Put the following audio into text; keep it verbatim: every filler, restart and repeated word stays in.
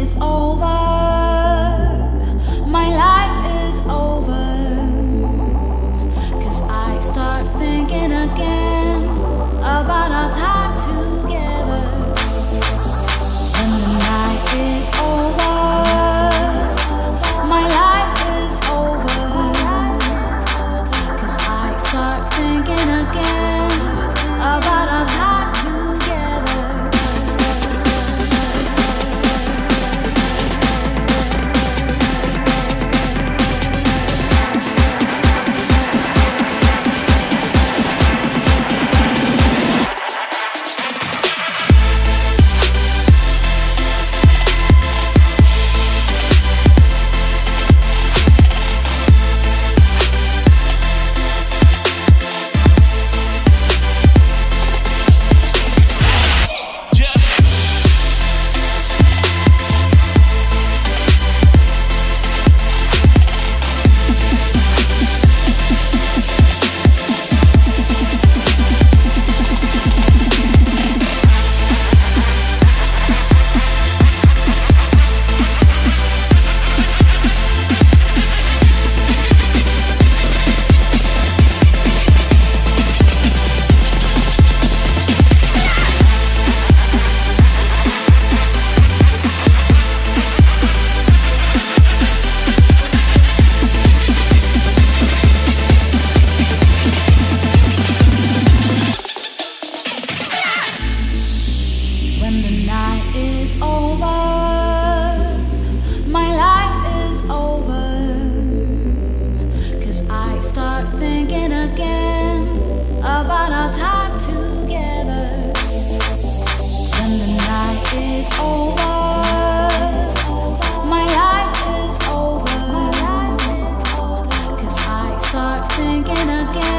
is over, my life is over, 'cause I start thinking again about our time together. When the night is over, my life is over, 'cause I start thinking again about our time together. When the night is over, my life is over, 'cause I start thinking again about our time together. When the night is over, my life is over, 'cause I start thinking again